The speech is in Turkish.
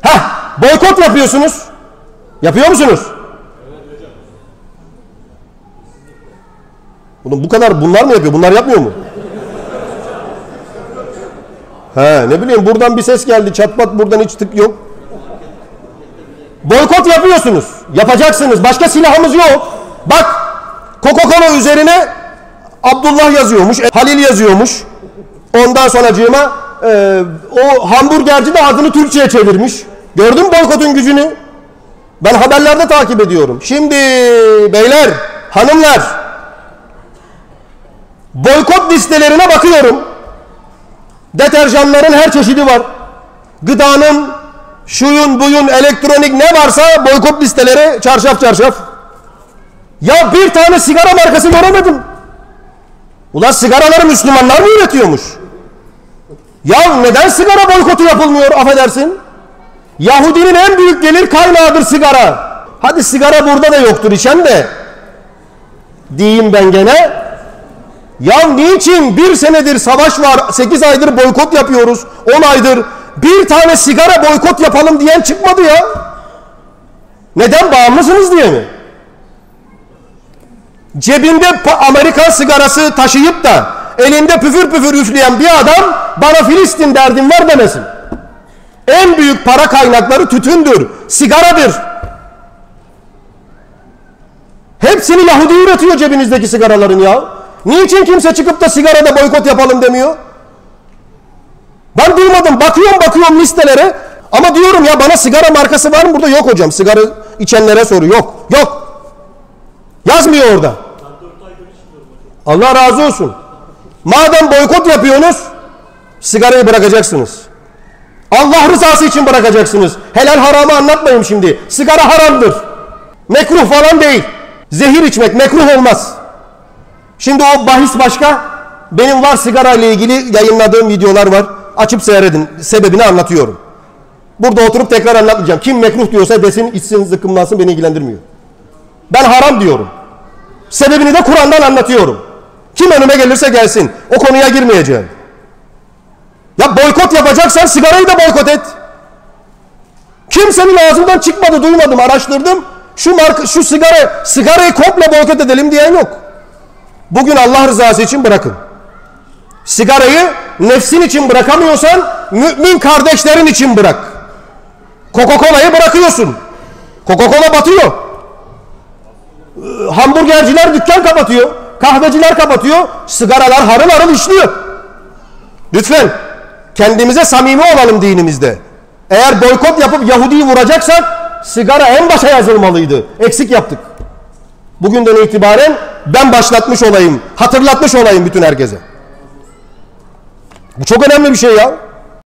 Boykot yapıyorsunuz. Yapıyor musunuz? Bu kadar bunlar mı yapıyor? Bunlar yapmıyor mu? Ne bileyim, buradan bir ses geldi. Çatpat, buradan hiç tık yok. Boykot yapıyorsunuz. Yapacaksınız. Başka silahımız yok. Bak, Coca-Cola üzerine Abdullah yazıyormuş, Halil yazıyormuş. Ondan sonracığıma o hamburgerci de adını Türkçe'ye çevirmiş. Gördün mü boykotun gücünü? Ben haberlerde takip ediyorum. Şimdi beyler, hanımlar, boykot listelerine bakıyorum. Deterjanların her çeşidi var. Gıdanın, şuyun buyun, elektronik ne varsa boykot listeleri çarşaf çarşaf. Ya bir tane sigara markası göremedim. Ulan sigaraları Müslümanlar mı üretiyormuş? Ya neden sigara boykotu yapılmıyor, affedersin? Yahudinin en büyük gelir kaynağıdır sigara. Hadi sigara burada da yoktur içen de. Diyeyim ben gene. Ya niçin bir senedir savaş var, 8 aydır boykot yapıyoruz, 10 aydır bir tane sigara boykot yapalım diyen çıkmadı ya. Neden? Bağımlısınız diye mi? Cebinde Amerikan sigarası taşıyıp da elinde püfür püfür üfleyen bir adam bana Filistin derdim var demesin. En büyük para kaynakları tütündür, sigaradır. Hepsini Yahudi üretiyor cebinizdeki sigaraların ya. Niçin kimse çıkıp da sigarada boykot yapalım demiyor? Ben duymadım. Bakıyorum listelere. Ama diyorum ya, bana sigara markası var mı burada? Yok hocam. Sigara içenlere soru. Yok. Yazmıyor orada. Allah razı olsun. Madem boykot yapıyorsunuz, sigarayı bırakacaksınız. Allah rızası için bırakacaksınız. Helal haramı anlatmayayım şimdi. Sigara haramdır. Mekruh falan değil. Zehir içmek mekruh olmaz. Şimdi o bahis başka. Benim var sigara ile ilgili yayınladığım videolar var. Açıp seyredin. Sebebini anlatıyorum. Burada oturup tekrar anlatmayacağım. Kim mekruh diyorsa desin, içsin, zıkkımlansın, beni ilgilendirmiyor. Ben haram diyorum. Sebebini de Kur'an'dan anlatıyorum. Kim önüme gelirse gelsin. O konuya girmeyeceğim. Ya boykot yapacaksan sigarayı da boykot et. Kimsenin ağzından çıkmadı, duymadım, araştırdım. Şu sigarayı komple boykot edelim diyen yok. Bugün Allah rızası için bırakın. Sigarayı nefsin için bırakamıyorsan mümin kardeşlerin için bırak. Coca-Cola'yı bırakıyorsun. Coca-Cola batıyor. Hamburgerciler dükkan kapatıyor. Kahveciler kapatıyor. Sigaralar harıl harıl işliyor. Lütfen kendimize samimi olalım dinimizde. Eğer boykot yapıp Yahudi'yi vuracaksak sigara en başa yazılmalıydı. Eksik yaptık. Bugünden itibaren ben başlatmış olayım, hatırlatmış olayım bütün herkese. Bu çok önemli bir şey ya.